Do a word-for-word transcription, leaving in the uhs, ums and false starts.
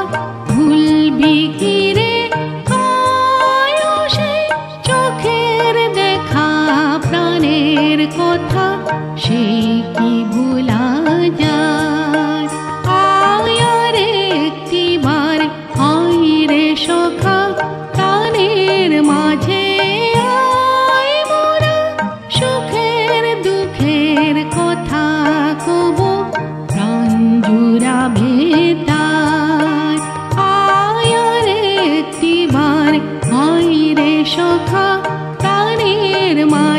ভুলবি কি রে আয়ুষে চোখের দেখা প্রাণের কথা সে কি ভুলা যায়। আয় আর একটিবার আয় রে সখা প্রাণের মাঝে আয় মোরা সুখের দুঃখের কথা কব প্রাণ জুড়াবে তার। আয় আর একটিবার আয় রে সখা প্রাণের মা